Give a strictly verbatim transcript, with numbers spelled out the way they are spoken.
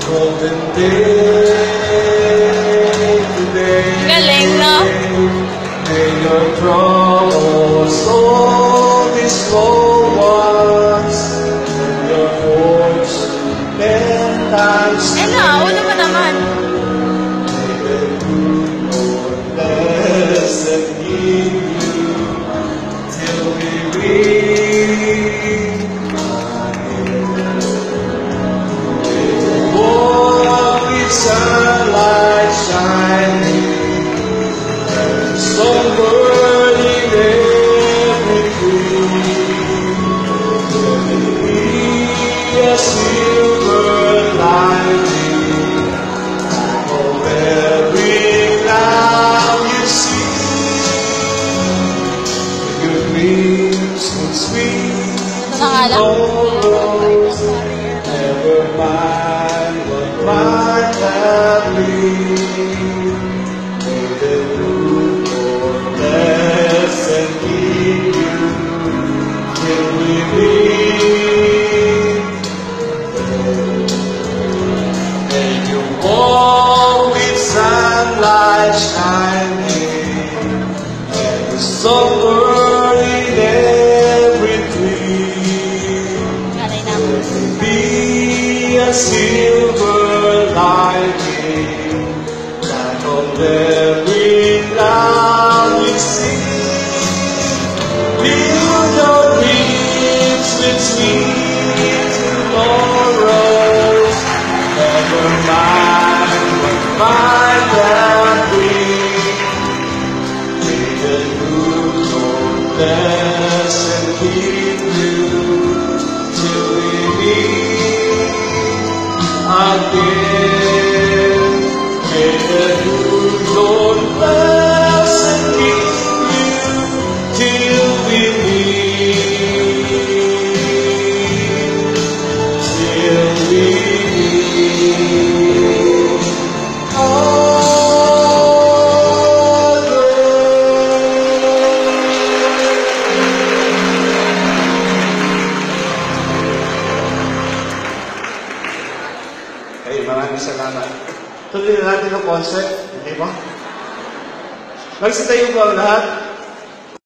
Golden day today. Galing, no? May your troubles all these slow ones, and your voice ten times. Eh na, ulo mo naman. May the good Lord bless and keep you till we meet again. May the world with sunlight shining, and sun burning every tree. Let it be a silver lining of every cloud you see. Good dreams would sweet tomorrows, never mind what might have been. May the good Lord bless and keep you till we meet. May you walk with sunlight shining, and the sun burning every tree. Galing na. Be a silver lining, light of every cloud we see. Build your dreams with sweet tomorrows, never mind what might have been. May the good Lord bless and keep you till we meet again. May the good Lord bless and keep you till we meet, till we meet again. Hey, maraming salamat. Tuloy na natin ang concert, hindi ba? Magsitayo ba ang lahat?